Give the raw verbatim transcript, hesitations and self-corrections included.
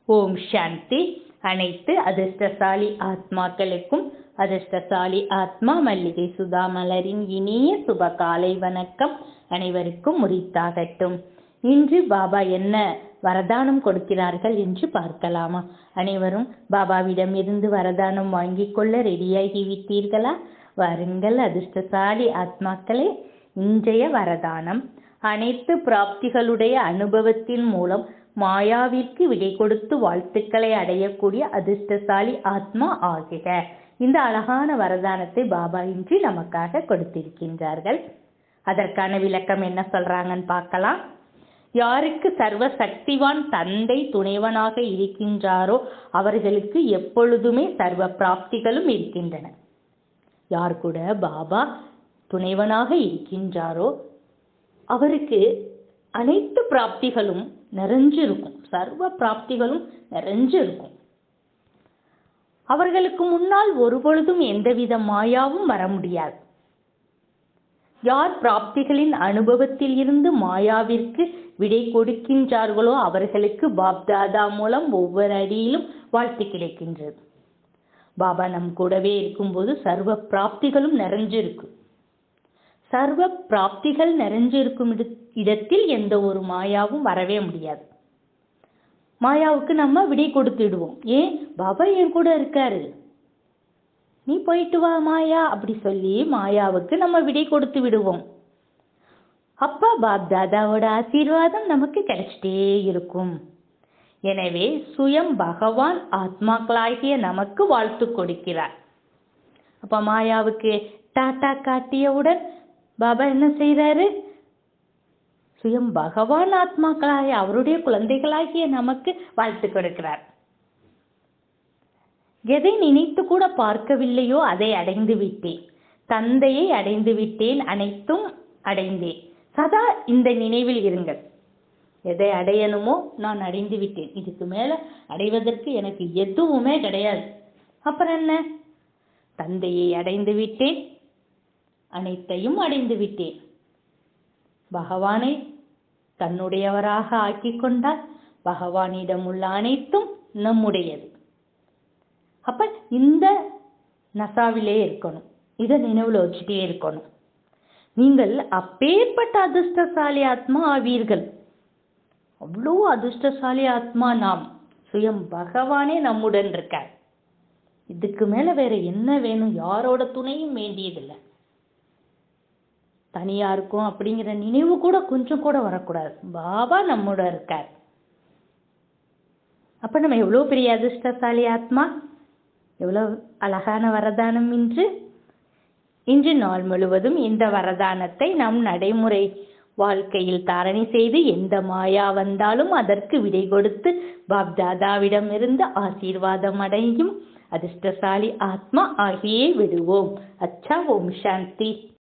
ஓம் சாந்தி. அனைத்து அதிர்ஷ்டசாலி ஆத்மாக்களுக்கும் அதிர்ஷ்டசாலி ஆத்மா மல்லிகை சுதா மலரின் இனிய சுப காலை வணக்கம். அனைவருக்கும் உரித்தாகட்டும். இன்று பாபா என்ன வரதானம் கொடுக்கிறார்கள் என்று பார்க்கலாமா? அனைவரும் பாபாவிடம் இருந்து வரதானம் வாங்கிக் கொள்ள ரெடியாகி விட்டீர்களா? வாருங்கள் அதிர்ஷ்டசாலி ஆத்மாக்களே. இன்றைய வரதானம்: அனைத்து பிராப்திகளுடைய அனுபவத்தின் மூலம் மாயாவிற்கு விடை கொடுத்து வாழ்த்துக்களை அடையக்கூடிய அதிர்ஷ்டசாலி ஆத்மா ஆகுக. இந்த அழகான வரதானத்தை பாபா இன்று நமக்காக கொடுத்திருக்கின்றார்கள். அதற்கான விளக்கம் என்ன சொல்றாங்கன்னு பார்க்கலாம். யாருக்கு சர்வ சக்திவான் தந்தை துணைவனாக இருக்கின்றாரோ அவர்களுக்கு எப்பொழுதுமே சர்வ பிராப்திகளும் இருக்கின்றன. யார் கூட பாபா துணைவனாக இருக்கின்றாரோ அவருக்கு அனைத்து பிராப்திகளும் நிறைஞ்சிருக்கும். சர்வ பிராப்திகளும் நிறைஞ்சிருக்கும். அவர்களுக்கு முன்னால் ஒரு பொழுதும் எந்தவித மாயாவும் வர முடியாது. யார் பிராப்திகளின் அனுபவத்தில் இருந்து மாயாவிற்கு விடை கொடுக்கின்றார்களோ அவர்களுக்கு பாப்தாதா மூலம் ஒவ்வொரு அடியிலும் வாழ்த்து கிடைக்கின்றது. பாபா நம் கூடவே இருக்கும்போது சர்வ பிராப்திகளும் நிறைஞ்சிருக்கும். சர்வ பிராப்திகள் நிறைஞ்சிருக்கும் இடத்தில் எந்த ஒரு மாயாவும் வரவே முடியாது. மாயாவுக்கு நம்ம விடை கொடுத்துடுவோம். ஏன்? பாபா என் கூட இருக்காரு, நீ போயிட்டு வா மாயா அப்படி சொல்லி மாயாவுக்கு நம்ம விடை கொடுத்து விடுவோம். அப்பா பாப்தாதாவோட ஆசீர்வாதம் நமக்கு கிடைச்சிட்டே இருக்கும். எனவே சுயம் பகவான் ஆத்மாக்களாகிய நமக்கு வாழ்த்து கொடுக்கிறார். அப்ப மாயாவுக்கு டாட்டா காட்டியவுடன் பாபா என்ன செய்யறாரு? சுயம் பகவான் ஆத்மாக்களாகிய அவருடைய குழந்தைகளாகிய நமக்கு வாழ்த்து கொடுக்கிறார். எதை நினைத்து கூட பார்க்கவில்லையோ அதை அடைந்து விட்டேன். தந்தையை அடைந்து விட்டேன், அனைத்தும் அடைந்தேன். சதா இந்த நினைவில் இருங்கள். எதை அடையணுமோ நான் அடைந்து விட்டேன். இதுக்கு மேல அடைவதற்கு எனக்கு எதுவுமே கிடையாது. அப்புறம் என்ன? தந்தையை அடைந்து விட்டேன், அனைத்தையும் அடைந்து விட்டேன். பகவானை தன்னுடையவராக ஆக்கி கொண்டால் பகவானிடம் உள்ள அனைத்தும் நம்முடையது. அப்ப இந்த நசாவிலே இருக்கணும். இதை நினைவுல வச்சுட்டே இருக்கணும். நீங்கள் அப்பேற்பட்ட அதிர்ஷ்டசாலி ஆத்மா ஆவீர்கள். அவ்வளோ அதிர்ஷ்டசாலி ஆத்மா நாம். சுயம் பகவானே நம்முடன் இருக்கார். இதுக்கு மேல வேற என்ன வேணும்? யாரோட துணையும் வேண்டியதில்லை. தனியா இருக்கும் அப்படிங்கிற நினைவு கூட கொஞ்சம் கூட வரக்கூடாது. பாபா நம்மோட இருக்கார். அப்ப நம்ம எவ்வளவு பெரிய அதிர்ஷ்டசாலி ஆத்மா. எவ்வளவு அழகான வரதானம் இன்று. இன்று நாள் முழுவதும் இந்த வரதானத்தை நம் நடைமுறை வாழ்க்கையில் தாரணை செய்து எந்த மாயா வந்தாலும் அதற்கு விடை கொடுத்து பாப்தாதாவிடம் இருந்து ஆசீர்வாதம் அடையும் அதிர்ஷ்டசாலி ஆத்மா ஆகியே விடுவோம். அச்சா. ஓம் சாந்தி.